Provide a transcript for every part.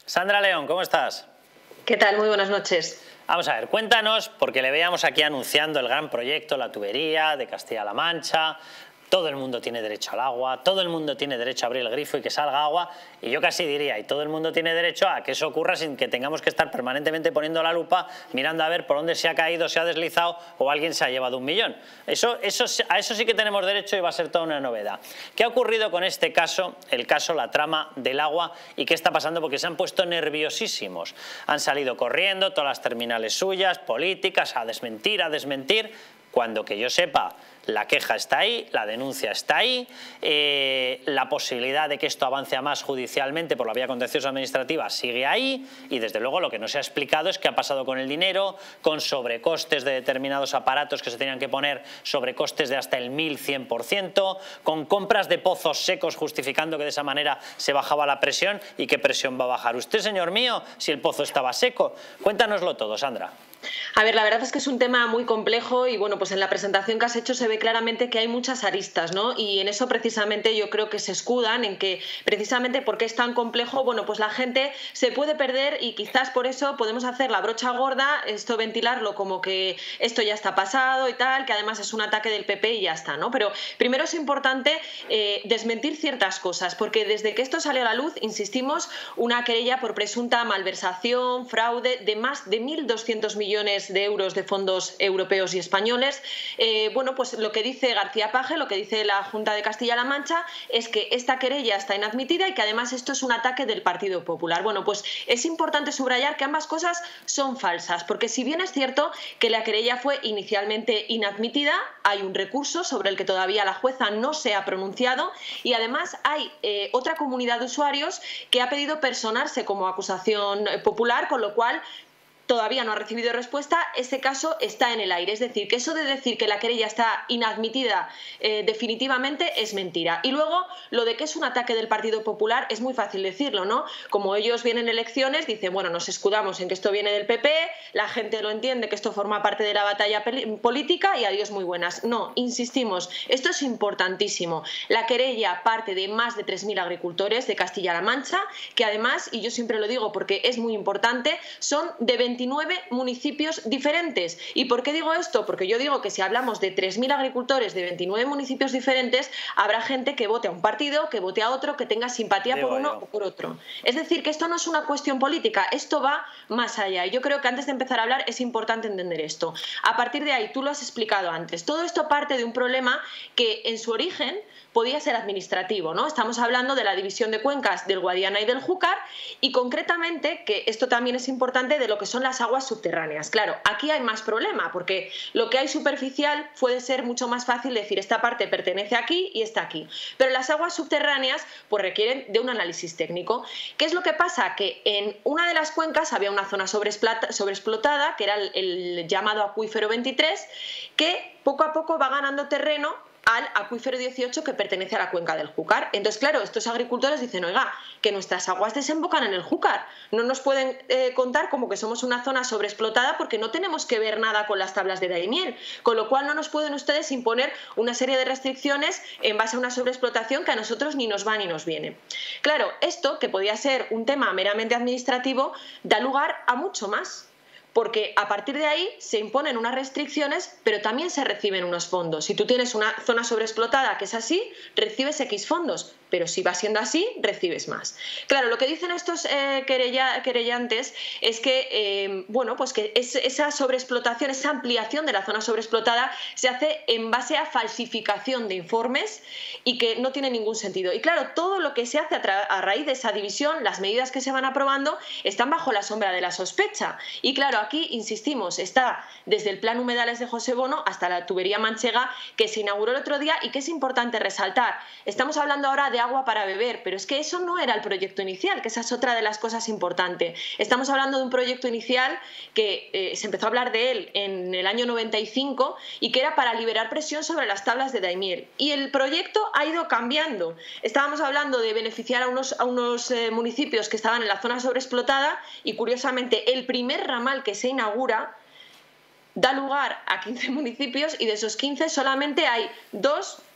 Sandra León, ¿cómo estás? ¿Qué tal? Muy buenas noches. Vamos a ver, cuéntanos, porque le veíamos aquí anunciando el gran proyecto, la tubería de Castilla-La Mancha. Todo el mundo tiene derecho al agua, todo el mundo tiene derecho a abrir el grifo y que salga agua, y yo casi diría, y todo el mundo tiene derecho a que eso ocurra sin que tengamos que estar permanentemente poniendo la lupa, mirando a ver por dónde se ha caído, se ha deslizado o alguien se ha llevado 1 millón. A eso sí que tenemos derecho y va a ser toda una novedad. ¿Qué ha ocurrido con este caso, la trama del agua, y qué está pasando? Porque se han puesto nerviosísimos. Han salido corriendo todas las terminales suyas, políticas, a desmentir, cuando que yo sepa, la queja está ahí, la denuncia está ahí, la posibilidad de que esto avance a más judicialmente por la vía contenciosa administrativa sigue ahí, y desde luego lo que no se ha explicado es qué ha pasado con el dinero, con sobrecostes de determinados aparatos que se tenían que poner, sobrecostes de hasta el 1100%, con compras de pozos secos justificando que de esa manera se bajaba la presión. ¿Y qué presión va a bajar usted, señor mío, si el pozo estaba seco? Cuéntanoslo todo, Sandra. A ver, la verdad es que es un tema muy complejo y bueno, pues en la presentación que has hecho se ve claramente que hay muchas aristas, ¿no? Y en eso precisamente yo creo que se escudan, en que precisamente porque es tan complejo, bueno, pues la gente se puede perder y quizás por eso podemos hacer la brocha gorda, esto ventilarlo como que esto ya está pasado y tal, que además es un ataque del PP y ya está, ¿no? Pero primero es importante desmentir ciertas cosas, porque desde que esto salió a la luz, insistimos, una querella por presunta malversación, fraude de más de 1.200 millones de euros de fondos europeos y españoles. Bueno, pues lo que dice García Page, lo que dice la Junta de Castilla-La Mancha, es que esta querella está inadmitida y que además esto es un ataque del Partido Popular. Bueno, pues es importante subrayar que ambas cosas son falsas, porque si bien es cierto que la querella fue inicialmente inadmitida, hay un recurso sobre el que todavía la jueza no se ha pronunciado, y además hay otra comunidad de usuarios que ha pedido personarse como acusación popular, con lo cual todavía no ha recibido respuesta. Ese caso está en el aire, es decir, que eso de decir que la querella está inadmitida definitivamente es mentira. Y luego, lo de que es un ataque del Partido Popular es muy fácil decirlo, ¿no? Como ellos vienen elecciones, dicen, bueno, nos escudamos en que esto viene del PP, la gente lo entiende, que esto forma parte de la batalla política y adiós muy buenas. No, insistimos, esto es importantísimo. La querella parte de más de 3.000 agricultores de Castilla-La Mancha, que además, y yo siempre lo digo porque es muy importante, son de 29 municipios diferentes. ¿Y por qué digo esto? Porque yo digo que si hablamos de 3.000 agricultores de 29 municipios diferentes, habrá gente que vote a un partido, que vote a otro, que tenga simpatía por uno o por otro. Es decir, que esto no es una cuestión política, esto va más allá. Y yo creo que antes de empezar a hablar es importante entender esto. A partir de ahí, tú lo has explicado antes, todo esto parte de un problema que en su origen podía ser administrativo, ¿no? Estamos hablando de la división de cuencas del Guadiana y del Júcar, y concretamente, que esto también es importante, de lo que son las aguas subterráneas. Claro, aquí hay más problema, porque lo que hay superficial puede ser mucho más fácil decir esta parte pertenece aquí y esta aquí, pero las aguas subterráneas pues requieren de un análisis técnico. ¿Qué es lo que pasa? Que en una de las cuencas había una zona sobreexplotada, que era el llamado acuífero 23, que poco a poco va ganando terreno al acuífero 18, que pertenece a la cuenca del Júcar. Entonces, claro, estos agricultores dicen, oiga, que nuestras aguas desembocan en el Júcar, no nos pueden contar como que somos una zona sobreexplotada, porque no tenemos que ver nada con las tablas de Daimiel, con lo cual no nos pueden ustedes imponer una serie de restricciones en base a una sobreexplotación que a nosotros ni nos va ni nos viene. Claro, esto, que podía ser un tema meramente administrativo, da lugar a mucho más, porque a partir de ahí se imponen unas restricciones, pero también se reciben unos fondos. Si tú tienes una zona sobreexplotada que es así, recibes X fondos, pero si va siendo así, recibes más. Claro, lo que dicen estos querellantes es que, bueno, pues que esa sobreexplotación, esa ampliación de la zona sobreexplotada se hace en base a falsificación de informes y que no tiene ningún sentido. Y claro, todo lo que se hace a raíz de esa división, las medidas que se van aprobando, están bajo la sombra de la sospecha. Y claro, aquí, insistimos, está desde el Plan Humedales de José Bono hasta la tubería manchega, que se inauguró el otro día y que es importante resaltar. Estamos hablando ahora de agua para beber, pero es que eso no era el proyecto inicial, que esa es otra de las cosas importantes. Estamos hablando de un proyecto inicial que se empezó a hablar de él en el año 95 y que era para liberar presión sobre las tablas de Daimiel. Y el proyecto ha ido cambiando. Estábamos hablando de beneficiar a unos municipios que estaban en la zona sobreexplotada y, curiosamente, el primer ramal que se inaugura da lugar a 15 municipios y de esos 15 solamente hay 2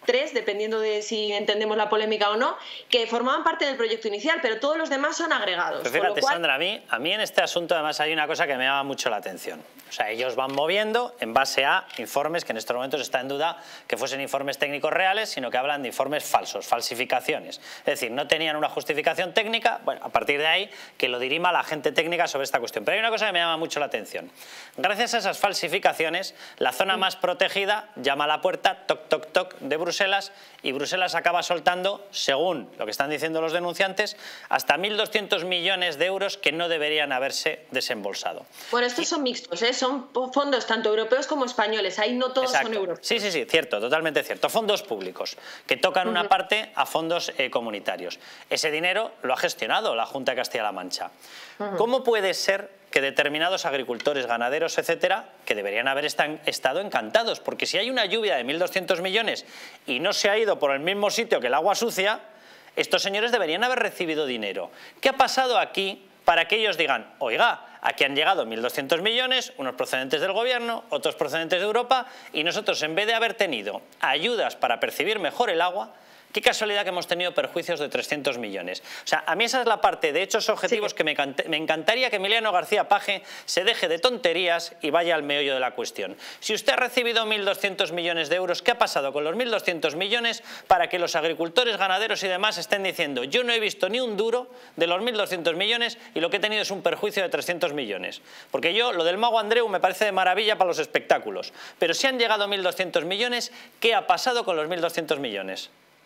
3, dependiendo de si entendemos la polémica o no, que formaban parte del proyecto inicial, pero todos los demás son agregados. Pero fíjate, Sandra, a mí en este asunto además hay una cosa que me llama mucho la atención. O sea, ellos van moviendo en base a informes que en estos momentos está en duda que fuesen informes técnicos reales, sino que hablan de informes falsos, falsificaciones. Es decir, no tenían una justificación técnica. Bueno, a partir de ahí que lo dirima la gente técnica sobre esta cuestión. Pero hay una cosa que me llama mucho la atención. Gracias a esas falsificaciones, la zona más protegida llama a la puerta, toc, toc, toc, de Bruselas, y Bruselas acaba soltando, según lo que están diciendo los denunciantes, hasta 1.200 millones de euros que no deberían haberse desembolsado. Bueno, estos son mixtos, ¿eh? Son fondos tanto europeos como españoles, ahí no todos son europeos. Sí, cierto, totalmente cierto. Fondos públicos que tocan una parte a fondos comunitarios. Ese dinero lo ha gestionado la Junta de Castilla-La Mancha. ¿Cómo puede ser que determinados agricultores, ganaderos, etcétera, que deberían haber estado encantados? Porque si hay una lluvia de 1.200 millones y no se ha ido por el mismo sitio que el agua sucia, estos señores deberían haber recibido dinero. ¿Qué ha pasado aquí para que ellos digan, oiga, aquí han llegado 1.200 millones, unos procedentes del gobierno, otros procedentes de Europa, y nosotros, en vez de haber tenido ayudas para percibir mejor el agua, qué casualidad que hemos tenido perjuicios de 300 millones. O sea, a mí esa es la parte de hechos objetivos que me encantaría que Emiliano García Paje se deje de tonterías y vaya al meollo de la cuestión. Si usted ha recibido 1.200 millones de euros, ¿qué ha pasado con los 1.200 millones para que los agricultores, ganaderos y demás estén diciendo, yo no he visto ni un duro de los 1.200 millones y lo que he tenido es un perjuicio de 300 millones? Porque yo, lo del mago Andreu me parece de maravilla para los espectáculos, pero si han llegado 1.200 millones, ¿qué ha pasado con los 1.200 millones?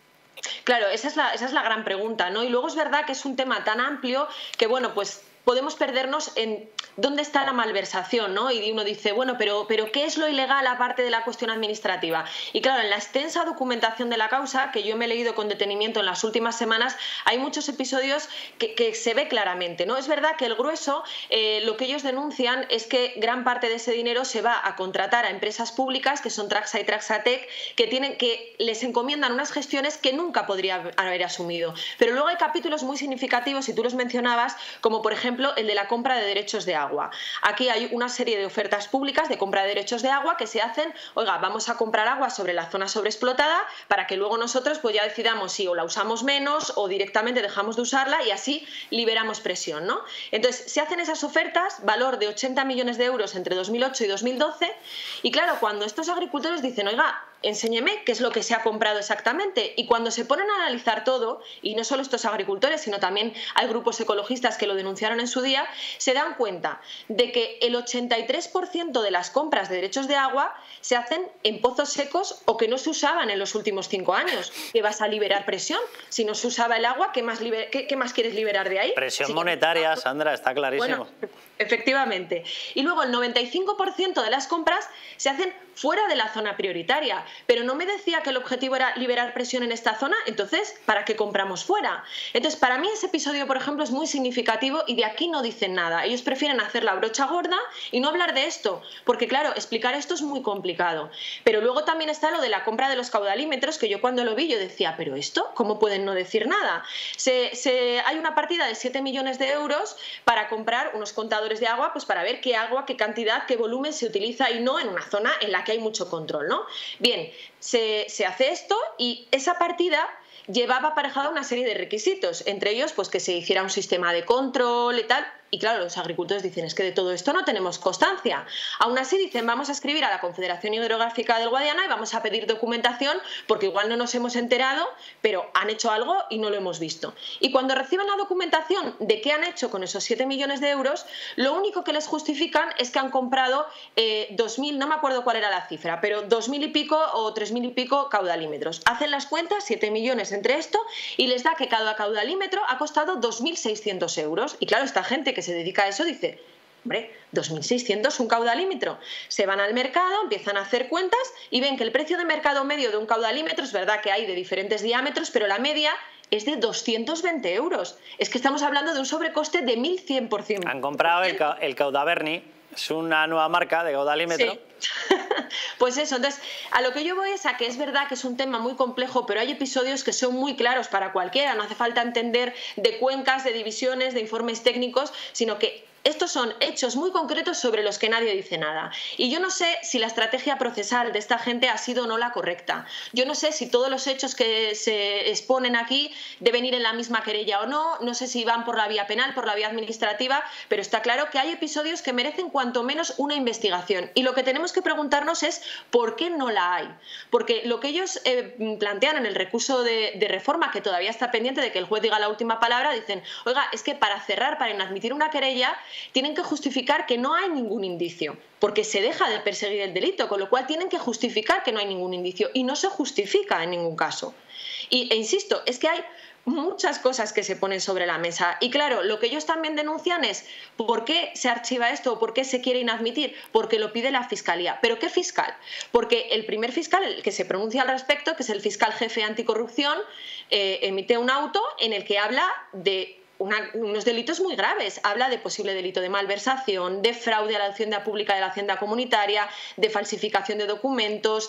Claro, esa es la gran pregunta, ¿no? Y luego es verdad que es un tema tan amplio que, bueno, pues podemos perdernos en dónde está la malversación, ¿no? Y uno dice, bueno, pero ¿qué es lo ilegal aparte de la cuestión administrativa? Y claro, en la extensa documentación de la causa, que yo me he leído con detenimiento en las últimas semanas, hay muchos episodios que se ve claramente, ¿no? Es verdad que el grueso, lo que ellos denuncian es que gran parte de ese dinero se va a contratar a empresas públicas, que son Traxa y Traxatec, que les encomiendan unas gestiones que nunca podría haber asumido. Pero luego hay capítulos muy significativos, y tú los mencionabas, como por ejemplo el de la compra de derechos de agua. Aquí hay una serie de ofertas públicas de compra de derechos de agua que se hacen, oiga, vamos a comprar agua sobre la zona sobreexplotada para que luego nosotros pues ya decidamos si o la usamos menos o directamente dejamos de usarla y así liberamos presión, ¿no? Entonces, se hacen esas ofertas, valor de 80 millones de euros entre 2008 y 2012, y claro, cuando estos agricultores dicen, oiga, enséñeme qué es lo que se ha comprado exactamente, y cuando se ponen a analizar todo, y no solo estos agricultores, sino también hay grupos ecologistas que lo denunciaron en su día, se dan cuenta de que el 83% de las compras de derechos de agua se hacen en pozos secos o que no se usaban en los últimos 5 años. ¿Qué vas a liberar presión? Si no se usaba el agua, ¿qué más quieres liberar de ahí? Presión monetaria, Sandra, está clarísimo. Bueno, efectivamente. Y luego el 95% de las compras se hacen fuera de la zona prioritaria. Pero no me decía que el objetivo era liberar presión en esta zona, entonces, ¿para qué compramos fuera? Entonces, para mí ese episodio, por ejemplo, es muy significativo y de aquí no dicen nada. Ellos prefieren hacer la brocha gorda y no hablar de esto, porque claro, explicar esto es muy complicado. Pero luego también está lo de la compra de los caudalímetros, que yo cuando lo vi yo decía, ¿pero esto? ¿Cómo pueden no decir nada? Hay una partida de 7 millones de euros para comprar unos contadores de agua, pues para ver qué agua, qué cantidad, qué volumen se utiliza y no en una zona en la que hay mucho control, ¿no? Bien, se hace esto y esa partida llevaba aparejada una serie de requisitos, entre ellos pues que se hiciera un sistema de control y tal. Y claro, los agricultores dicen, es que de todo esto no tenemos constancia. Aún así dicen, vamos a escribir a la Confederación Hidrográfica del Guadiana y vamos a pedir documentación porque igual no nos hemos enterado, pero han hecho algo y no lo hemos visto. Y cuando reciben la documentación de qué han hecho con esos 7 millones de euros, lo único que les justifican es que han comprado 2.000, no me acuerdo cuál era la cifra, pero 2.000 y pico o 3.000 y pico caudalímetros. Hacen las cuentas, 7 millones entre esto, y les da que cada caudalímetro ha costado 2.600 euros. Y claro, esta gente que se dedica a eso dice, hombre, 2.600 un caudalímetro. Se van al mercado, empiezan a hacer cuentas y ven que el precio de mercado medio de un caudalímetro, es verdad que hay de diferentes diámetros, pero la media es de 220 euros. Es que estamos hablando de un sobrecoste de 1.100%. Han comprado el Caudaverni, es una nueva marca de caudalímetro. Sí. Pues eso, entonces a lo que yo voy es a que es verdad que es un tema muy complejo, pero hay episodios que son muy claros para cualquiera, no hace falta entender de cuencas, de divisiones, de informes técnicos, sino que Estos son hechos muy concretos sobre los que nadie dice nada. Y yo no sé si la estrategia procesal de esta gente ha sido o no la correcta. Yo no sé si todos los hechos que se exponen aquí deben ir en la misma querella o no. No sé si van por la vía penal, por la vía administrativa, pero está claro que hay episodios que merecen cuanto menos una investigación. Y lo que tenemos que preguntarnos es ¿por qué no la hay? Porque lo que ellos plantean en el recurso de reforma, que todavía está pendiente de que el juez diga la última palabra, dicen, oiga, es que para cerrar, para inadmitir una querella, tienen que justificar que no hay ningún indicio, porque se deja de perseguir el delito, con lo cual tienen que justificar que no hay ningún indicio, y no se justifica en ningún caso. E insisto, es que hay muchas cosas que se ponen sobre la mesa. Y claro, lo que ellos también denuncian es ¿por qué se archiva esto o por qué se quiere inadmitir? Porque lo pide la Fiscalía. ¿Pero qué fiscal? Porque el primer fiscal, el que se pronuncia al respecto, que es el fiscal jefe anticorrupción, emite un auto en el que habla de unos delitos muy graves. Habla de posible delito de malversación, de fraude a la hacienda pública de la hacienda comunitaria, de falsificación de documentos,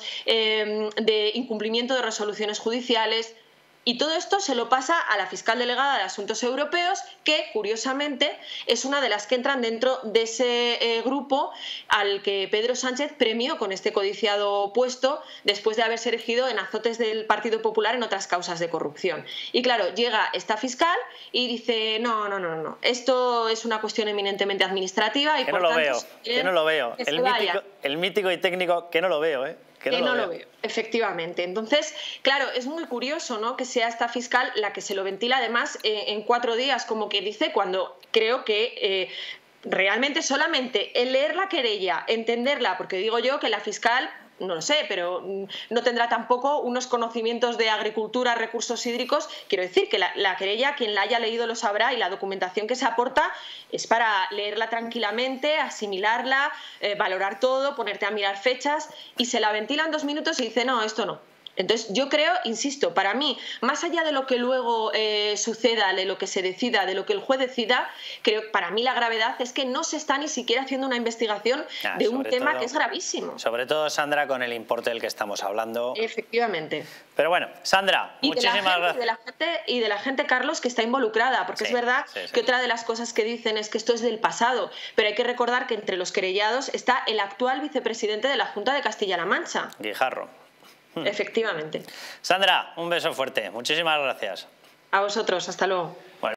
de incumplimiento de resoluciones judiciales. Y todo esto se lo pasa a la fiscal delegada de Asuntos Europeos, que, curiosamente, es una de las que entran dentro de ese grupo al que Pedro Sánchez premió con este codiciado puesto después de haberse erigido en azotes del Partido Popular en otras causas de corrupción. Y claro, llega esta fiscal y dice, no, esto es una cuestión eminentemente administrativa y por tanto... Que no lo veo. El mítico y técnico, que no lo veo, Que no lo veo, efectivamente. Entonces, claro, es muy curioso, ¿no?, que sea esta fiscal la que se lo ventila, además, en 4 días, como que dice, cuando creo que realmente solamente el leer la querella, entenderla, porque digo yo que la fiscal... No lo sé, pero no tendrá tampoco unos conocimientos de agricultura, recursos hídricos. Quiero decir que la querella, quien la haya leído lo sabrá, y la documentación que se aporta es para leerla tranquilamente, asimilarla, valorar todo, ponerte a mirar fechas, y se la ventila en 2 minutos y dice, no, esto no. Entonces, yo creo, insisto, para mí, más allá de lo que luego suceda, de lo que se decida, de lo que el juez decida, creo que para mí la gravedad es que no se está ni siquiera haciendo una investigación de un tema que es gravísimo. Sobre todo, Sandra, con el importe del que estamos hablando. Efectivamente. Pero bueno, Sandra, muchísimas gracias. Y de la gente, Carlos, que está involucrada, porque es verdad que otra de las cosas que dicen es que esto es del pasado, pero hay que recordar que entre los querellados está el actual vicepresidente de la Junta de Castilla-La Mancha. Guijarro. Efectivamente. Sandra, un beso fuerte. Muchísimas gracias. A vosotros. Hasta luego. Bueno.